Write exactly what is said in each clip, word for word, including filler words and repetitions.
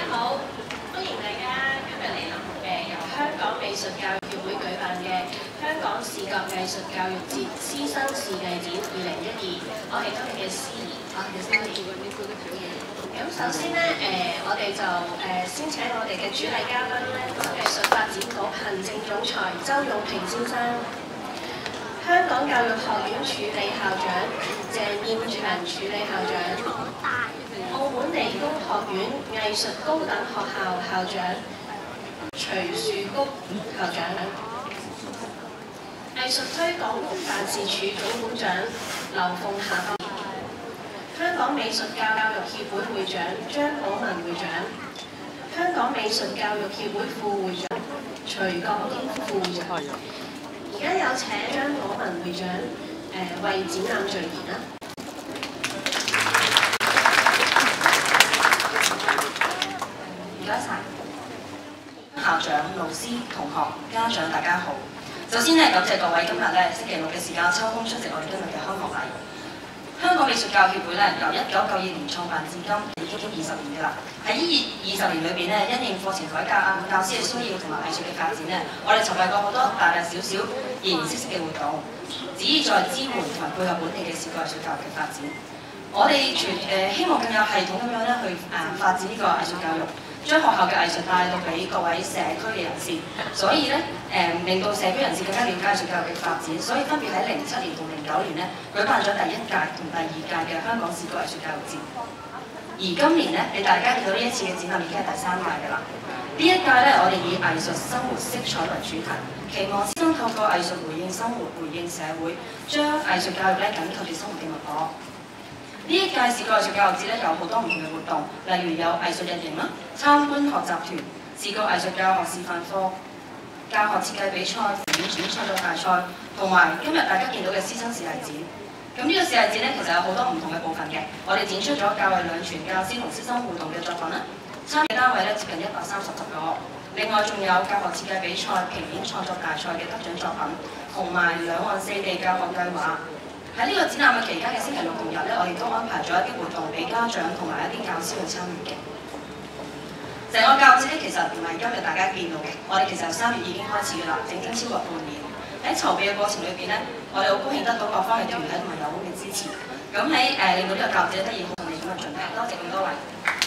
好，歡迎大家今日嚟臨誒由香港美術教育協會舉辦嘅香港視覺藝術教育節師生視藝展二零一二。我係今日嘅司儀，我係 Sally。咁首先咧誒、呃，我哋就誒、呃、先請我哋嘅主禮嘉賓咧，就藝術發展局行政總裁周勇平先生。香港教育學院署理校長鄭燕祥署理校長，澳門理工學院藝術高等學校校長徐樹谷校長，藝術推廣局辦事處總館長劉鳳霞，香港美術教育協會會長張寶文會長，香港美術教育協會副會長徐國堅副會長。而家有請張寶文會長誒、呃、為展覽序言啦。唔該晒。 校長、老師、同學、家長，大家好。首先咧，感謝各位今日咧星期六嘅時間抽空出席我哋今日嘅開幕禮。香港美術教育協會咧，由一九九二年創辦至今，已經二十年嘅啦。喺呢二十年裏邊咧，因應課程改革啊、教師嘅需要同埋藝術嘅發展咧，我哋籌備過好多大大小小、形形色色嘅活動，旨意在支援同埋配合本地嘅視覺藝術教育嘅發展。我哋全誒、呃、希望更有系統咁樣咧去誒發展呢個藝術教育，將學校嘅藝術帶到俾各位社區嘅人士，所以咧誒、呃、令到社區人士更加了解藝術教育嘅發展。所以分別喺零七年同零九年咧舉辦咗第一屆同第二屆嘅香港視覺藝術教育節。而今年咧，你大家見到呢一次嘅展覽已經係第三屆㗎啦。呢一屆咧，我哋以藝術生活色彩為主題，期望師生透過藝術回應生活、回應社會，將藝術教育咧緊扣住生活嘅脈搏。呢一屆視覺藝術教育節咧有好多唔同嘅活動，例如有藝術日營啦、參觀學習團、視覺藝術教學示範課、教學設計比賽、演選創作大賽，同埋今日大家見到嘅師生視藝展。咁呢個視藝展咧，其實有好多唔同嘅部分嘅，我哋展出咗教藝兩全教師同師生互動嘅作品啦。參與單位咧接近一百三十個，另外仲有教學設計比賽、平面創作大賽嘅得獎作品，同埋兩岸四地教學計劃。喺呢個展覽嘅期間嘅星期六同日咧，我哋都安排咗一啲活動俾家長同埋一啲教師去參與嘅。成個教節咧其實唔係今日大家見到嘅，我哋其實由三月已經開始㗎啦，整整超過半年。喺籌備嘅過程裏邊咧，我哋好高興得到各方嘅團體同埋友會嘅支持。咁喺誒令到呢個教節得以好順利咁去進行。多謝咁多位。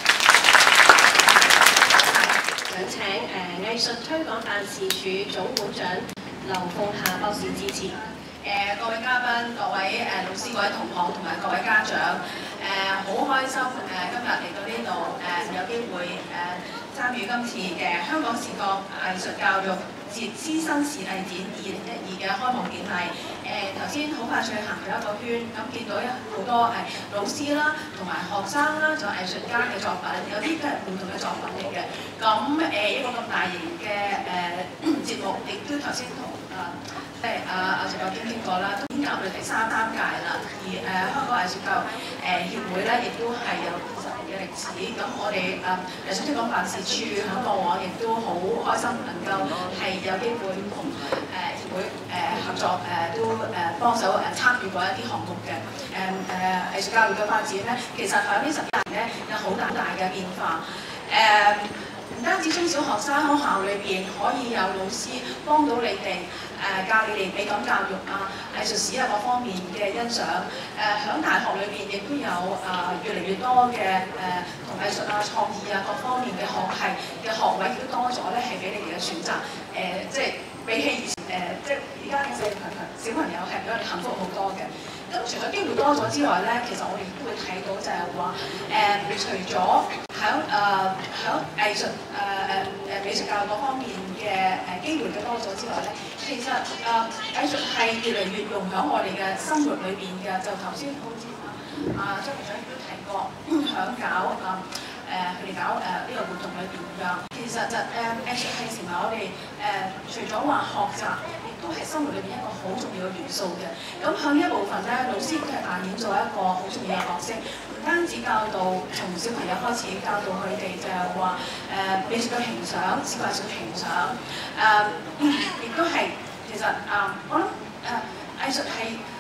想請誒、呃、藝術推廣辦事處總館長劉鳳霞博士致辭。 誒、呃、各位嘉賓、各位誒、呃、老師、各位同學同埋各位家長，誒、呃、好開心誒、呃、今日嚟到呢度誒有機會誒、呃、參與今次嘅香港視覺藝術教育節師生視藝展二零一二嘅開幕典禮。誒頭先好快脆行咗一個圈，咁見到好多誒、呃、老師啦，同埋學生啦，仲有藝術家嘅作品，有啲都係唔同嘅作品嚟嘅。咁誒、呃、一個咁大型嘅誒、呃、節目，亦都頭先同啊。即係阿阿徐國堅傾過啦，都已經踏入第三三屆啦。而誒、呃、香港藝術教育誒協會咧，亦都係有二十年嘅歷史。咁我哋誒藝術推廣辦事處喺過往亦都好開心，能夠係有機會同誒協會誒合作誒、呃，都誒幫手誒參與過一啲項目嘅。誒誒藝術教育嘅發展咧，其實喺呢十幾年咧有好大大嘅變化。誒、呃唔單止中小學生喺學校裏邊可以有老師幫到你哋，誒、呃、教你哋美感教育啊、藝術史啊各方面嘅欣賞。誒、呃、喺大學裏邊亦都有啊、呃、越嚟越多嘅誒同藝術啊、創意啊各方面嘅學系嘅學位亦都多咗咧，係俾你哋嘅選擇。誒、呃、即係比起以前誒、呃，即係而家嘅小朋友小朋友係比我哋幸福好多嘅。咁除咗機會多咗之外咧，其實我哋都會睇到就係話誒，除咗喺誒喺藝術誒誒誒美術教育嗰方面嘅誒機會嘅多咗之外咧，其實誒、呃、藝術係越嚟越融響我哋嘅生活裏邊嘅。就頭先好似啊張局長亦都提過，響搞啊誒佢哋搞誒呢、呃、個活動裏邊㗎。其實就誒、呃、藝術係成為我哋誒、呃、除咗話學習，都係生活裏邊一個好重要嘅元素嘅。咁喺呢一部分咧，老師亦都係扮演咗一個好重要嘅角色，唔單止教導從小朋友開始教導佢哋就係話誒美術嘅評賞、視覺藝術嘅評賞，誒亦都係其實啊、呃，我諗誒、呃、藝術係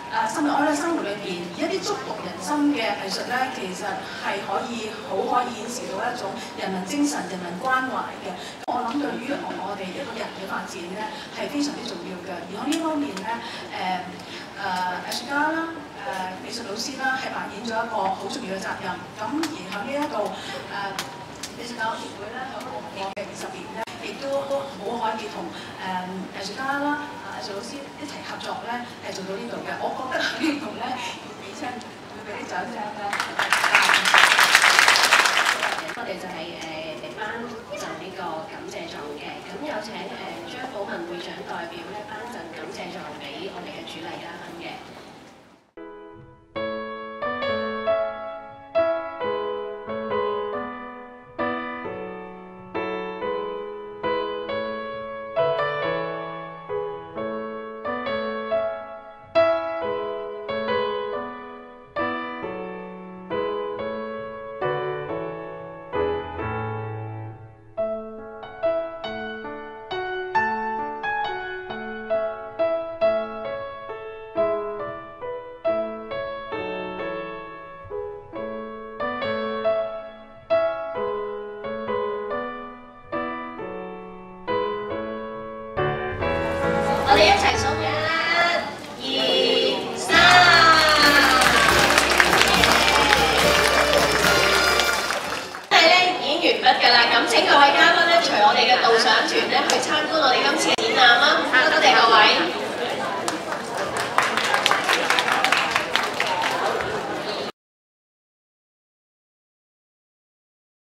誒生活喺生活裏邊，而一啲觸動人心嘅藝術咧，其實係可以好可以顯示到一種人民精神、人民關懷嘅。我諗對於我哋一個人嘅發展咧，係非常之重要嘅。而喺呢方面咧，誒誒藝術家啦、誒、呃、美術老師啦，係扮演咗一個好重要嘅責任。咁而喺呢一度誒美術教育協會咧，喺過去嘅二十年咧，亦都好可以同誒藝術家啦、藝術老師一齊合作咧，係做到呢度嘅。我覺得喺呢度咧，要俾聲，要俾啲掌聲咧。 我哋就係誒嚟頒贈呢個感謝狀嘅，咁有請誒張寶文會長代表咧頒贈感謝狀俾我哋嘅主禮嘉賓嘅。我哋一齊數一、二、三。係咧已經完畢㗎啦，咁請各位嘉賓咧，隨我哋嘅導賞團咧去參觀我哋今次嘅展覽啦。